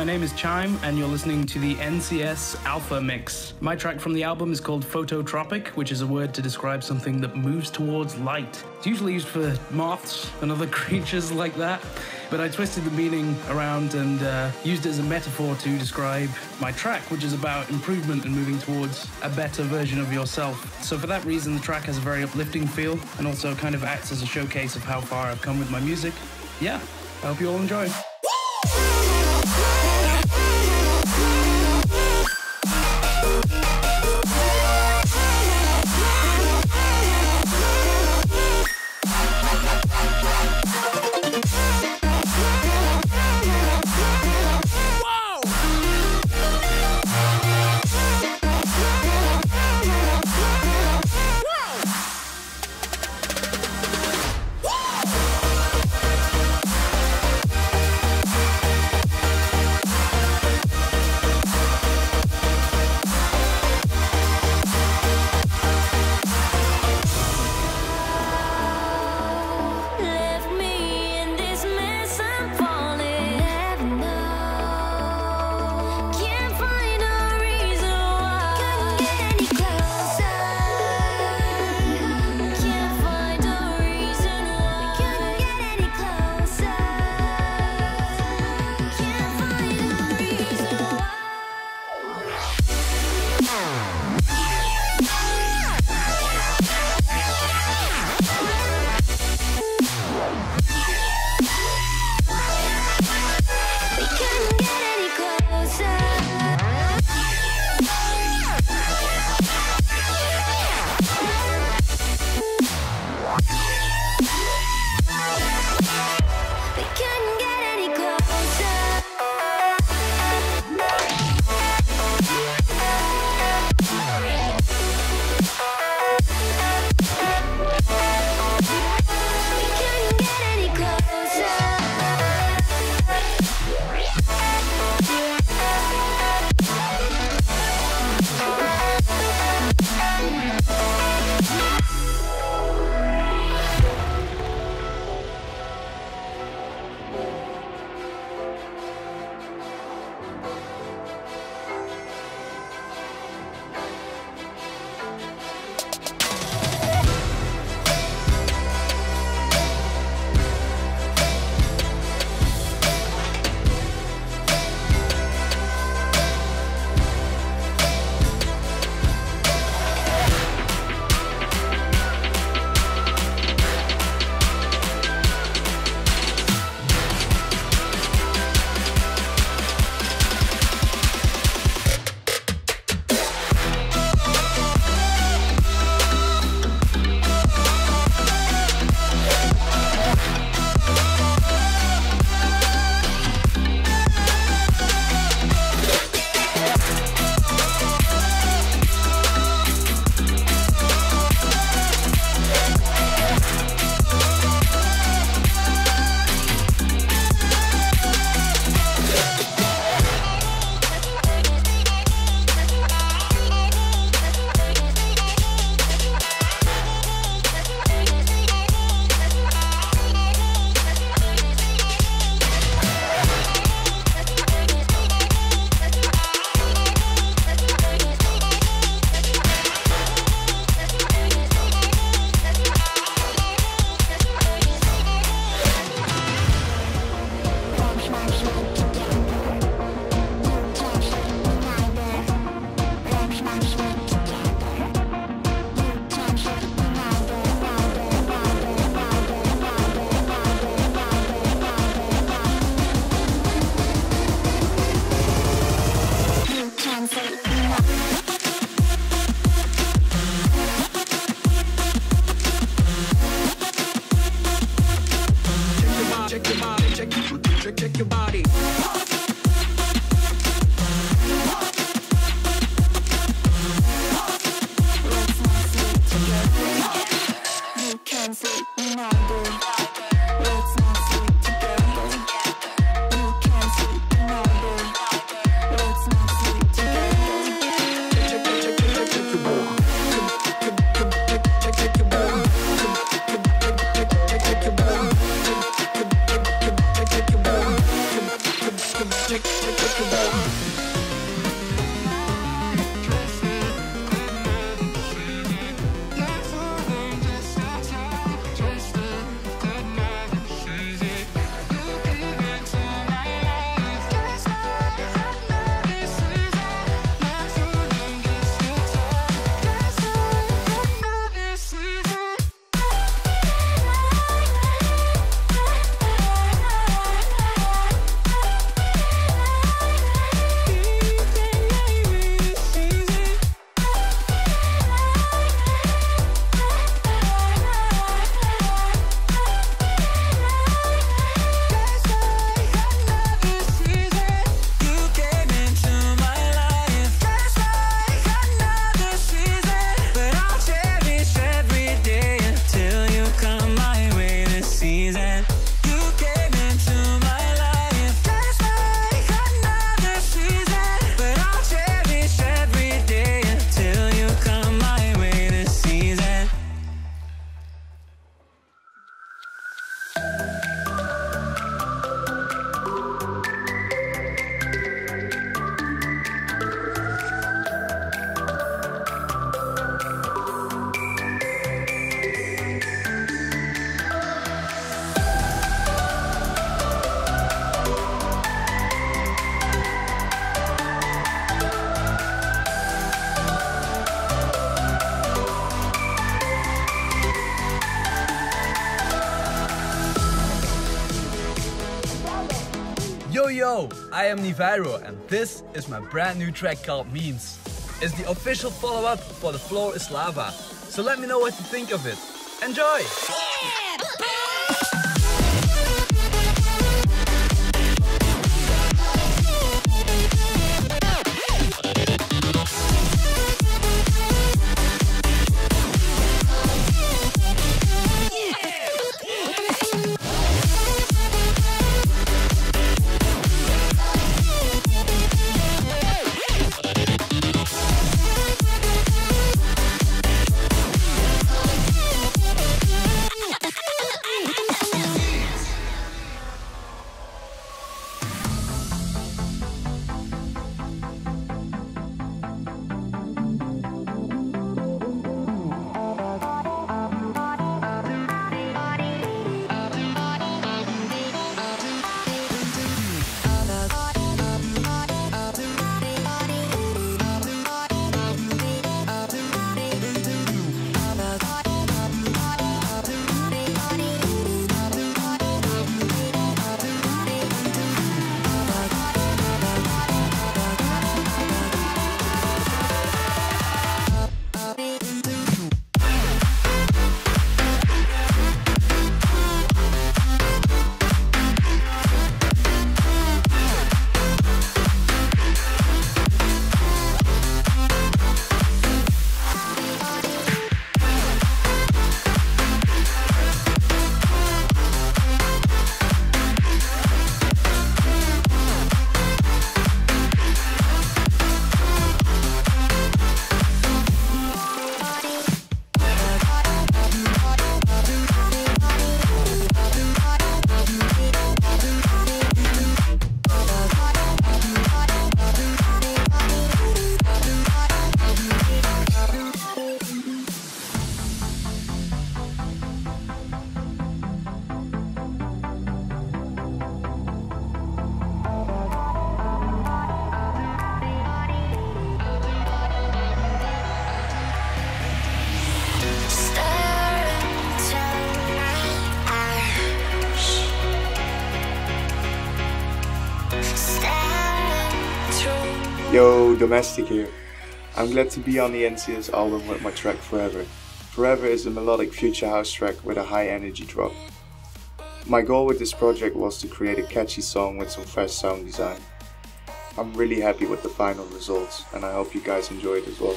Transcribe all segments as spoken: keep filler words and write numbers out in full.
my name is Chime, and you're listening to the N C S Alpha Mix. My track from the album is called Phototropic, which is a word to describe something that moves towards light. It's usually used for moths and other creatures like that, but I twisted the meaning around and uh, used it as a metaphor to describe my track, which is about improvement and moving towards a better version of yourself. So for that reason, the track has a very uplifting feel and also kind of acts as a showcase of how far I've come with my music. Yeah, I hope you all enjoy. Yo yo, I am Nivairo and this is my brand new track called Memes. It's the official follow-up for The Floor is Lava. So let me know what you think of it. Enjoy! Yo, Domestic here. I'm glad to be on the N C S album with my track Forever. Forever is a melodic future house track with a high energy drop. My goal with this project was to create a catchy song with some fresh sound design. I'm really happy with the final results and I hope you guys enjoy it as well.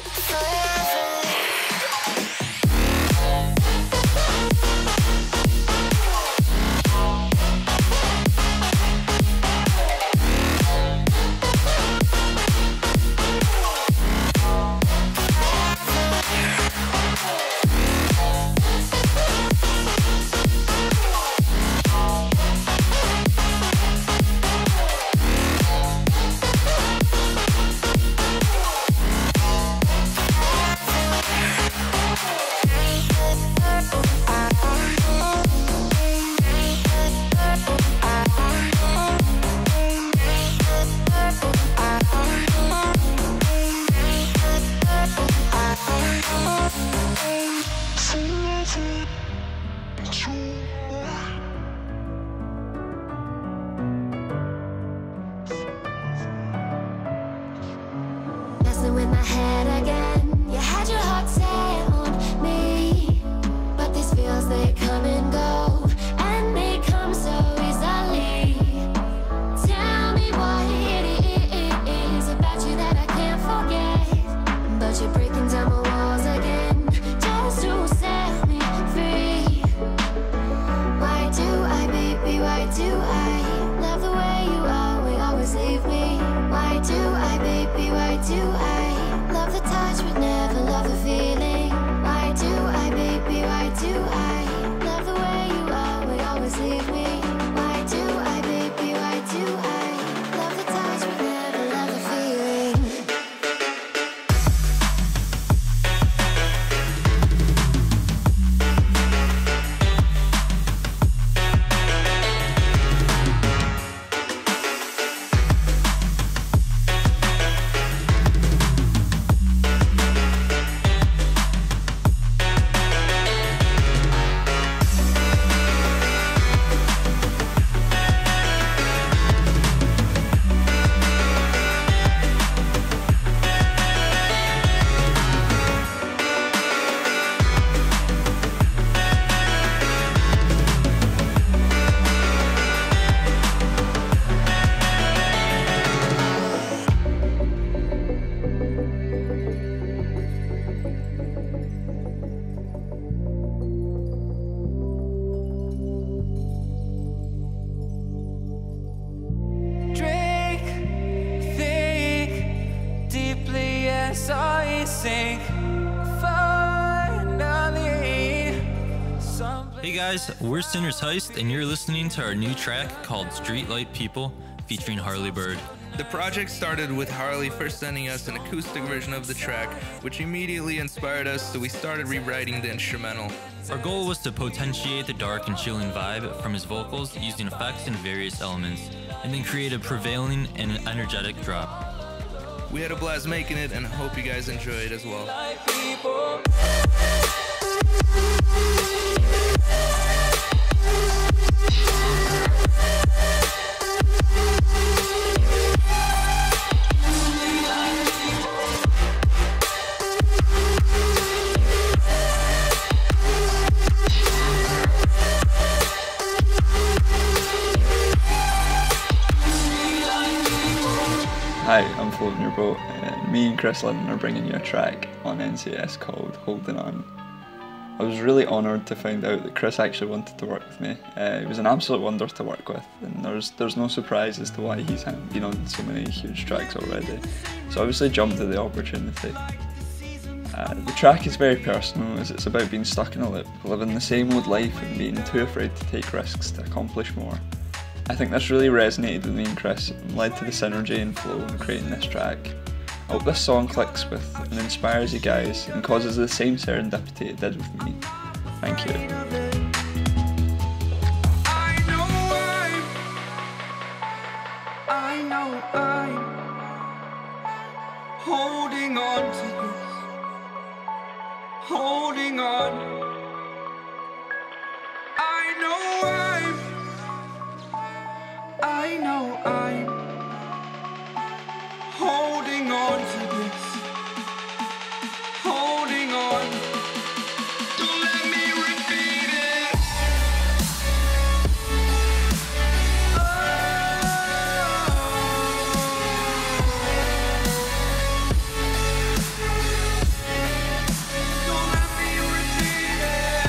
Messing with my head again. You had your heart set on me, but these feels, they come and go, and they come so easily. Tell me what it is about you that I can't forget, but you're breaking down my walls again just to set me free. Why do I, baby, why do I love the way you are, we always leave me? Why do I, baby, why do I love the touch but never love the feeling? Why do I, baby, why do I love the way you are, we always leave me? Why do I, baby, why do I love the touch but never love the feeling? guys, we're Sinner's Heist, and you're listening to our new track called Streetlight People featuring Harley Bird. The project started with Harley first sending us an acoustic version of the track, which immediately inspired us, so we started rewriting the instrumental. Our goal was to potentiate the dark and chilling vibe from his vocals using effects and various elements, and then create a prevailing and energetic drop. We had a blast making it and hope you guys enjoy it as well. Hi, I'm Floating Your Boat, and me and Chris Lynn are bringing you a track on N C S called Holding On. I was really honoured to find out that Chris actually wanted to work with me. Uh, he was an absolute wonder to work with, and there's there's no surprise as to why he's been on so many huge tracks already. So obviously jumped at the opportunity. Uh, the track is very personal, as it's about being stuck in a loop, living the same old life and being too afraid to take risks to accomplish more. I think this really resonated with me and Chris and led to the synergy and flow in creating this track. I hope this song clicks with and inspires you guys and causes the same serendipity it did with me. Thank you. I know I'm, I know I'm holding on to this, holding on. I know I'm I know I'm holding on to this, holding on. Don't let me repeat it. Don't let me repeat it.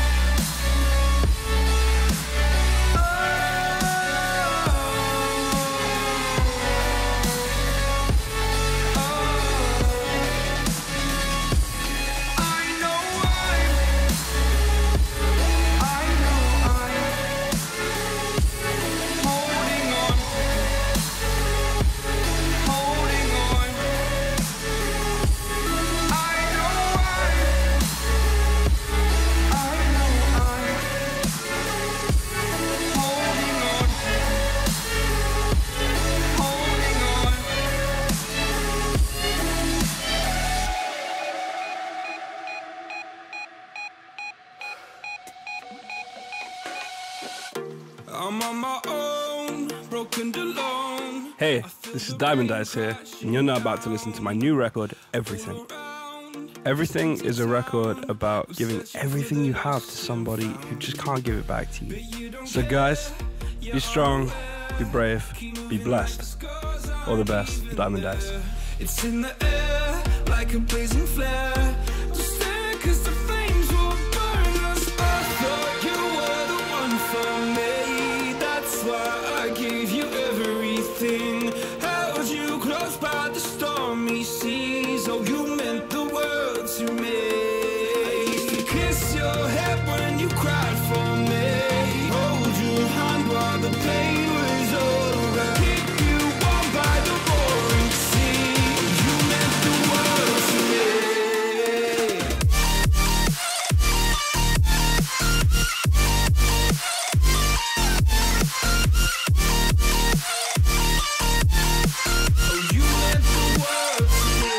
I'm on my own, broken alone. Hey, this is Diamond Eyes here, and you're now about to listen to my new record, Everything. Everything is a record about giving everything you have to somebody who just can't give it back to you. So guys, be strong, be brave, be blessed. All the best, Diamond Eyes. It's in the air like a blazing flare. Just stare 'cause the flames will burn us. I thought you were the one for me. That's why I gave you everything. Held you close by the stormy seas. Oh, you meant the world to me. I used to kiss your head when you cried for me. Hold your hand while the pain was over. Keep you warm by the roaring sea. You meant the world to me. Oh, you meant the world to me.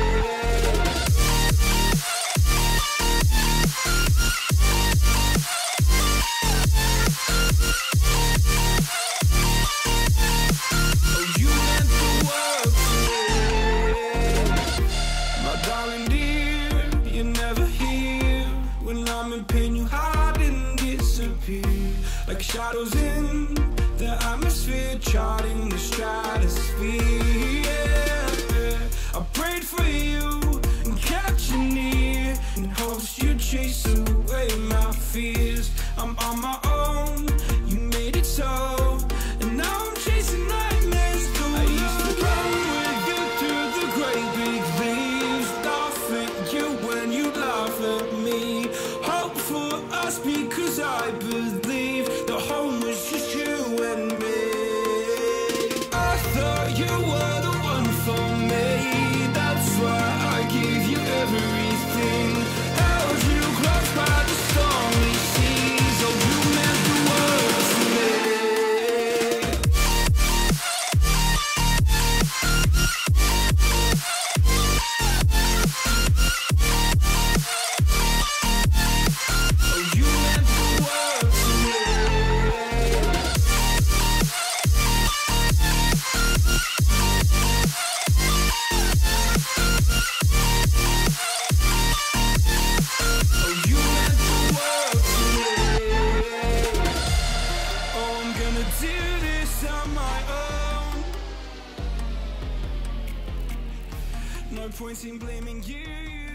Oh, you meant the world to me. My darling dear, you're never here. When I'm in pain, you hide and disappear. Like shadows in the atmosphere, charting the stratosphere. Yeah. I prayed for you and kept you near in hopes you'd chase away my fears. I'm on my own, you made it so, and now I'm chasing nightmares too. I used to run with you through the great big leaves, laugh at you when you laugh at me. Hope for us because I no point in blaming you.